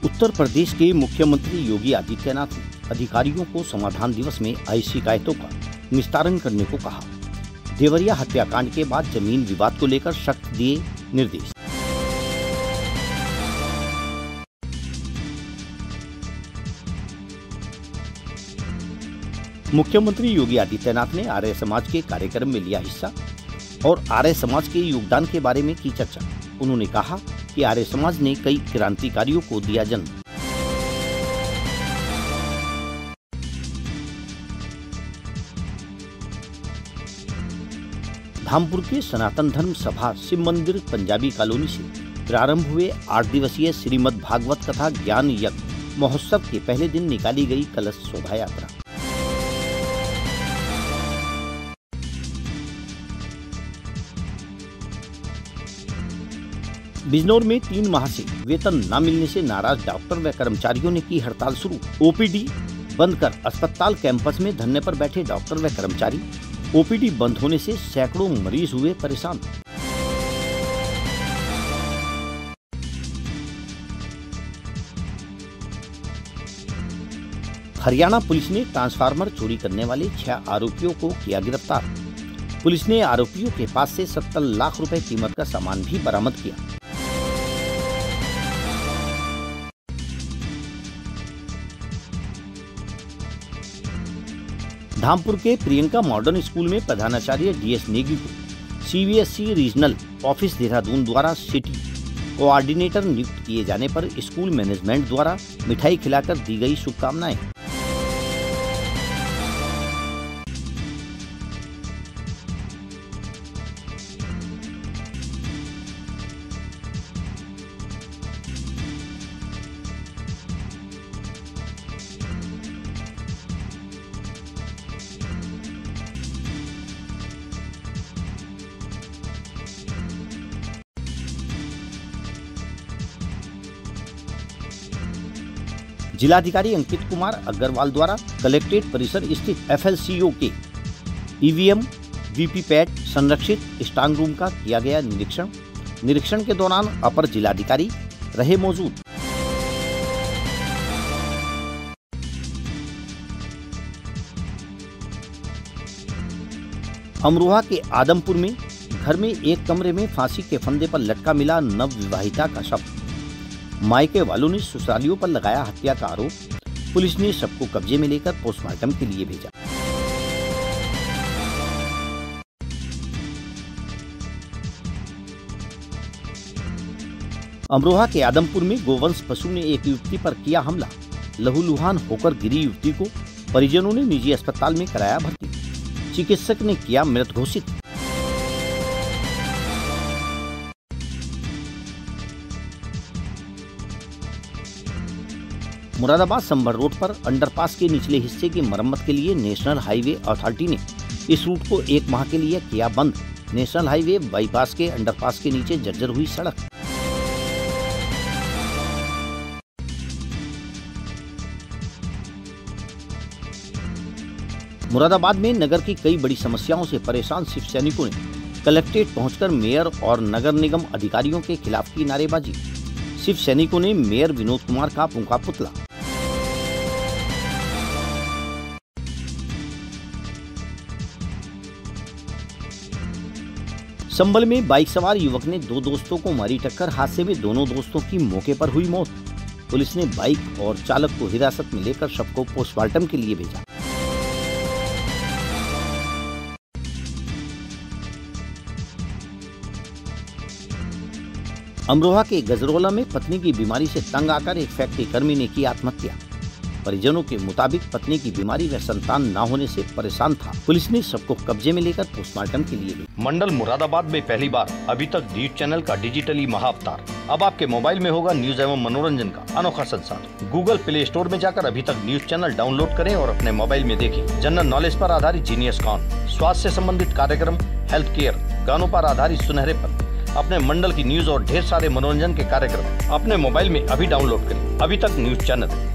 उत्तर प्रदेश के मुख्यमंत्री योगी आदित्यनाथ ने अधिकारियों को समाधान दिवस में आई शिकायतों का निस्तारण करने को कहा। देवरिया हत्याकांड के बाद जमीन विवाद को लेकर सख्त दिए निर्देश। मुख्यमंत्री योगी आदित्यनाथ ने आर्य समाज के कार्यक्रम में लिया हिस्सा और आर्य समाज के योगदान के बारे में की चर्चा। उन्होंने कहा कि आर्य समाज ने कई क्रांतिकारियों को दिया जन्म। धामपुर के सनातन धर्म सभा शिव मंदिर पंजाबी कॉलोनी से प्रारंभ हुए 8 दिवसीय श्रीमद् भागवत कथा ज्ञान यज्ञ महोत्सव के पहले दिन निकाली गई कलश शोभा यात्रा। बिजनौर में 3 माह से वेतन न मिलने से नाराज डॉक्टर व कर्मचारियों ने की हड़ताल शुरू। ओपीडी बंद कर अस्पताल कैंपस में धरने पर बैठे डॉक्टर व कर्मचारी। ओपीडी बंद होने से सैकड़ों मरीज हुए परेशान। हरियाणा पुलिस ने ट्रांसफार्मर चोरी करने वाले 6 आरोपियों को किया गिरफ्तार। पुलिस ने आरोपियों के पास से 70 लाख रुपए कीमत का सामान भी बरामद किया। धामपुर के प्रियंका मॉडर्न स्कूल में प्रधानाचार्य डीएस नेगी को सीबीएसई रीजनल ऑफिस देहरादून द्वारा सिटी कोऑर्डिनेटर नियुक्त किए जाने पर स्कूल मैनेजमेंट द्वारा मिठाई खिलाकर दी गई शुभकामनाएं। जिलाधिकारी अंकित कुमार अग्रवाल द्वारा कलेक्ट्रेट परिसर स्थित एफएलसीओ के ईवीएम वीवीपैट संरक्षित स्ट्रांग रूम का किया गया निरीक्षण के दौरान अपर जिलाधिकारी रहे मौजूद। अमरोहा के आदमपुर में घर में एक कमरे में फांसी के फंदे पर लटका मिला नवविवाहिता का शव। मायके वालों ने ससुरालियों पर लगाया हत्या का आरोप। पुलिस ने शव को कब्जे में लेकर पोस्टमार्टम के लिए भेजा। अमरोहा के आदमपुर में गोवंश पशु ने एक युवती पर किया हमला। लहूलुहान होकर गिरी युवती को परिजनों ने निजी अस्पताल में कराया भर्ती। चिकित्सक ने किया मृत घोषित। मुरादाबाद संभर रोड पर अंडरपास के निचले हिस्से की मरम्मत के लिए नेशनल हाईवे अथॉरिटी ने इस रूट को 1 माह के लिए किया बंद। नेशनल हाईवे बाईपास के अंडरपास के नीचे जर्जर हुई सड़क। मुरादाबाद में नगर की कई बड़ी समस्याओं से परेशान शिव सैनिकों ने कलेक्ट्रेट पहुंचकर मेयर और नगर निगम अधिकारियों के खिलाफ की नारेबाजी। शिव सैनिकों ने मेयर विनोद कुमार का फूंका पुतला। संभल में बाइक सवार युवक ने 2 दोस्तों को मारी टक्कर। हादसे में दोनों दोस्तों की मौके पर हुई मौत। पुलिस ने बाइक और चालक को हिरासत में लेकर शव को पोस्टमार्टम के लिए भेजा। अमरोहा के गजरोला में पत्नी की बीमारी से तंग आकर एक फैक्ट्री कर्मी ने की आत्महत्या। परिजनों के मुताबिक पत्नी की बीमारी व संतान न होने से परेशान था। पुलिस ने सबको कब्जे में लेकर पोस्टमार्टम के लिए भेजा। मंडल मुरादाबाद में पहली बार अभी तक डीट चैनल का डिजिटली महाअवतार अब आपके मोबाइल में होगा न्यूज एवं मनोरंजन का अनोखा संसार। गूगल प्ले स्टोर में जाकर अभी तक न्यूज चैनल डाउनलोड करें और अपने मोबाइल में देखें। जनरल नॉलेज पर आधारित जीनियस कॉन, स्वास्थ्य से संबंधित कार्यक्रम, हेल्थ केयर, गानों पर आधारित सुनहरे पल, अपने मंडल की न्यूज और ढेर सारे मनोरंजन के कार्यक्रम अपने मोबाइल में अभी डाउनलोड करें। अभी तक न्यूज चैनल।